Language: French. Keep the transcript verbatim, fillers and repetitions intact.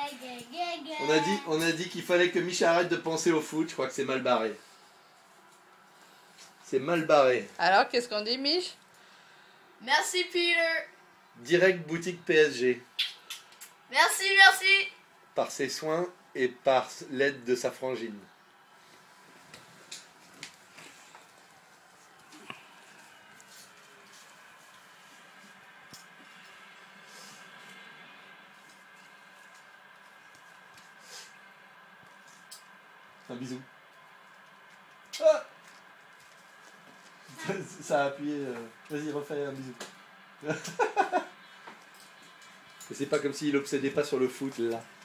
On a dit, on a dit qu'il fallait que Mich arrête de penser au foot. Je crois que c'est mal barré. C'est mal barré. Alors, qu'est-ce qu'on dit, Mich? Merci, Peter. Direct boutique P S G. Merci, merci. Par ses soins et par l'aide de sa frangine. Un bisou. Ah, ça a appuyé. Euh... Vas-y, refais un bisou. C'est pas comme s'il obsédait pas sur le foot là.